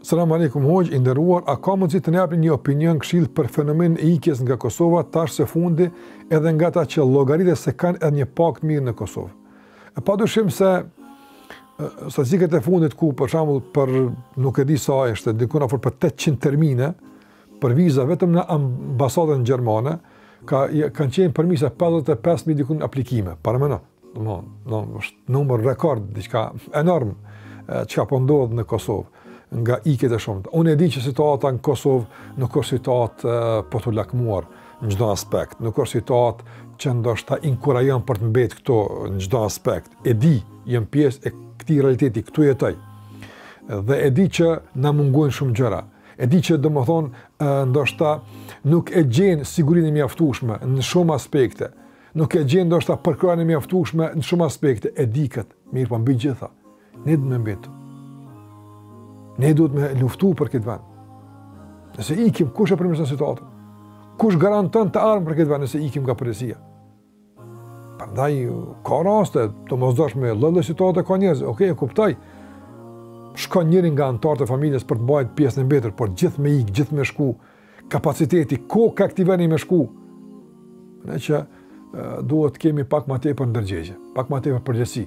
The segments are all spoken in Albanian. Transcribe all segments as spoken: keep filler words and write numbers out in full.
Selam aleikum hoqë, i nderuar, a ka mundësi të na japni një opinion këshill për fenomenin e ikjes nga Kosova tash së fundi, edhe nga ata që llogaritet se kanë edhe një pakt mirë në Kosovë. E padyshim se statistikat e fundit ku për shembull për nuk e di sa është, diku afër për tetëqind termine për viza vetëm në ambasadën gjermane, ka kanë qenë përmisa pesëdhjetë e pesë mijë dikun aplikime. Para më no, no, no, është numër rekord, diçka enorm çka po ndodh në Kosovë nga ikjet e shumta. Unë e di që situata në Kosovë nuk është situatë uh, po të lakmuar në çdo aspekt, nuk është situatë që ndoshta inkurajon për të mbetë këto në çdo aspekt. E di, jam pjesë e këtij realiteti, këtu jetoj. Dhe e di që na mungojnë shumë gjëra. E di që domethënë uh, ndoshta nuk e gjen sigurinë e mjaftueshme në shumë aspekte. Nuk e gjen ndoshta përkrahjen e mjaftueshme në shumë aspekte. E di këtë, mirë po mbi gjitha. Ne do të mbetu. Ne duhet me luftu për këtë vend. Nëse ikim, kush e përmirëson situatën? Kush garanton të ardhmë për këtë vend nëse ikim nga përgjegjësia? Prandaj ka raste, domosdoshme lloj situata ka njerëz, okay, e kuptoj. Shkon njëri nga anëtarët e familjes për të mbajtur pjesën e mbetur, por gjithë me ik, gjithë me shku, kapaciteti, kohë ka aktivoni me shku. Ne që uh, duhet kemi pak më tepër ndërgjegje, pak më tepër përgjegjësi.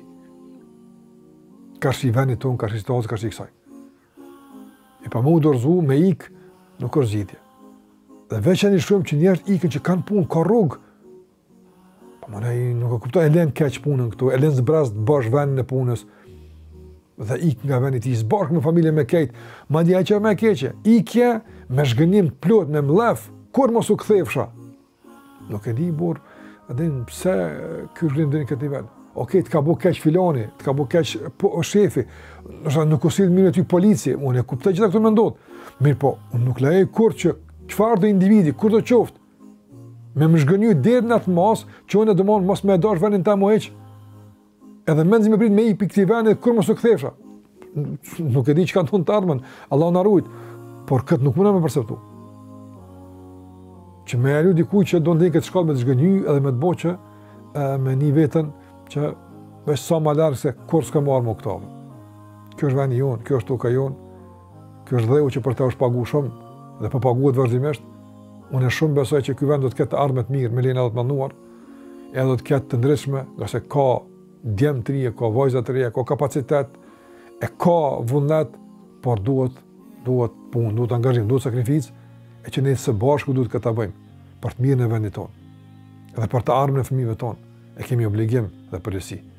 Ka shi veni ton, ka shi situatë, ka shi kësaj. E pa mu dorëzu me ik, nuk është zgjidhje. Dhe veçani shumë që njerëz ikën që kanë punë, ka rrugë. Po më ne nuk e kuptoj, e lën keq punën këtu, e lën zbraz të bash vendin e punës. Dhe ik nga vendi i zbashk me familjen me kejt. Madje ajo që më e keqe, ikje me zhgënim të plot, me mllaf, kur mos u kthefsha. Nuk e di burr, a din pse ky rrim deri në këtë nivel. Okej, të ka bu keq filoni, të ka bu keq po, shefi, nështë nuk u sill mirë ty polici, unë e kuptoj gjitha këto me ndodh. Mirë po, unë nuk lejoj kur që çfarë do individi, kur do qoftë, me më zhgënjy deri në atë mas, që unë domon mos më dash vendin ta më heq. Edhe mendzi më prit me i pikë vendit kur mos u kthesha. Nuk e di çka do të ardhmen, Allah na ruaj, por kët nuk mundem të perceptu. Që më ajo diku që do ndej këtë shkallë me të zhgënjy edhe me të boqë, me një vetën që veç sa më larg se kur s'ka marrë më këto. Kjo është vendi jon, kjo është toka jon, kjo është dheu që për ta është pagu shumë dhe po paguhet vazhdimisht. Unë shumë besoj që ky vend do të ketë ardhmë të mirë, me lejen e Allahut të mënduar, edhe do të ketë të ndritshme, ngase ka djem të ri, ka vajza të reja, ka kapacitet, e ka vullnet, por duhet duhet punë, duhet angazhim, duhet sakrificë, e që ne së bashku duhet këtë ta bëjmë për të mirën e vendit tonë, edhe për të ardhmen e fëmijëve tonë. E kemi obligim dhe përgjegjësi.